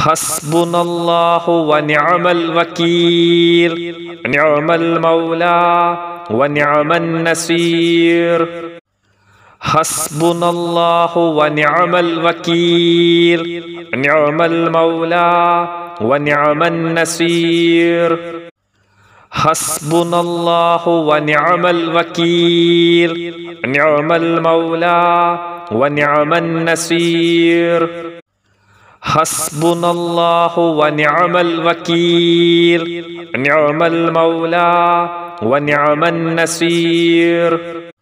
हस्बुनल्लाहु व निअमल वकील, निअमल मौला व निअमन नसीर। हस्बुनल्लाहु व निअमल वकील, निअमल मौला व निअमन नसीर। हस्बुनल्लाहु व निअमल वकील, निअमल मौला व निअमन नसीर। हस्बुनल्लाहु व निअमल वकील, निअमल मौला व निअमन नसीर।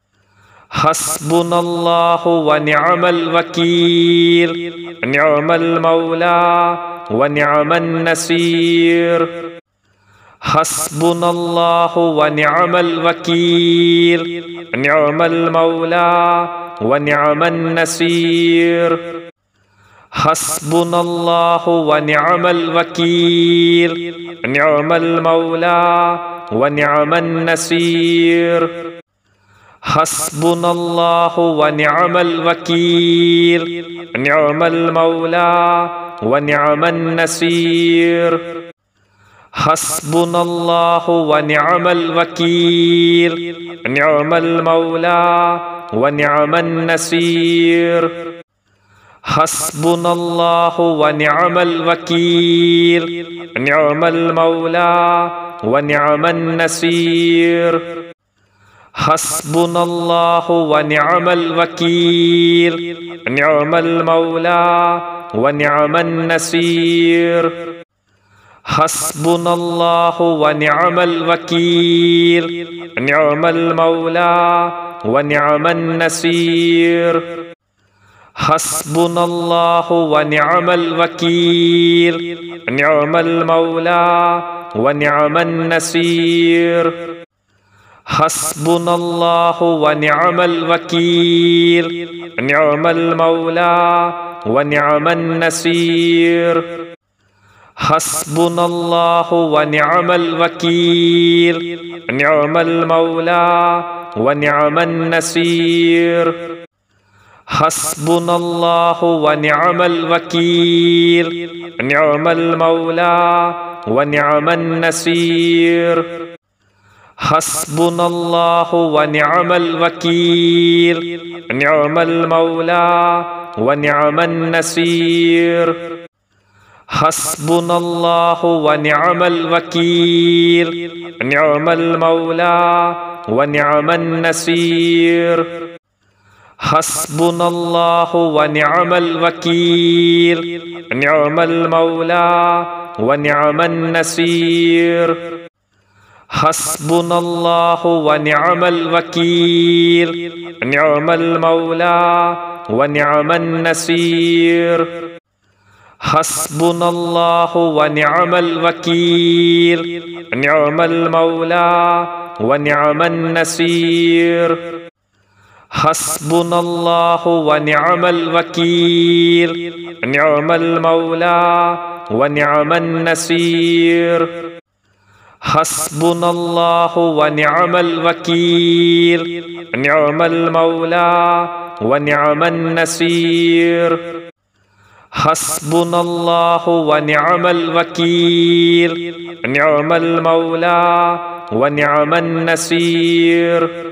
हस्बुनल्लाहु व निअमल वकील, निअमल मौला व निअमन नसीर। हस्बुनल्लाहु व निअमल वकील, निअमल मौला व निअमन नसीर। हस्बुनल्लाहु व निअमल वकील, निअमल मौला व निअमन नसीर। हस्बुनल्लाहु व निअमल वकील, निअमल मौला व निअमन नसीर। हस्बुनल्लाहु व निअमल वकील, निअमल मौला व निअमन नसीर। हस्बुनल्लाहु व निअमल वकील, निअमल मौला व निअमन नसीर। हस्बुनल्लाहु व निअमल वकील, निअमल मौला व निअमन नसीर। हस्बुनल्लाहु व निअमल वकील, निअमल मौला व निअमन नसीर। हस्बुनल्लाहु व निअमल वकील, निअमल मौला व निअमन नसीर। हस्बुनल्लाहु व निअमल वकील, निअमल मौला व निअमन नसीर। हस्बुनल्लाहु व निअमल वकील, निअमल मौला व निअमन नसीर। हस्बुनल्लाहु व निअमल वकील, निअमल मौला व निअमन नसीर। हस्बुनल्लाहु व निअमल वकील, निअमल मौला व निअमन नसीर। हस्बुनल्लाहु व निअमल वकील, निअमल मौला व निअमन नसीर। हस्बुनल्लाहु व निअमल वकील, निअमल मौला व निअमन नसीर। हस्बुनल्लाहु व निअमल वकील, निअमल मौला व निअमन नसीर। हस्बुनल्लाहु व निअमल वकील, निअमल मौला व निअमन नसीर। हस्बुनल्लाहु व निअमल वकील, निअमल मौला व निअमन नसीर। हस्बुनल्लाहु व निअमल वकील, निअमल मौला व निअमन नसीर। हस्बुनल्लाहु व निअमल वकील, निअमल मौला व निअमन नसीर।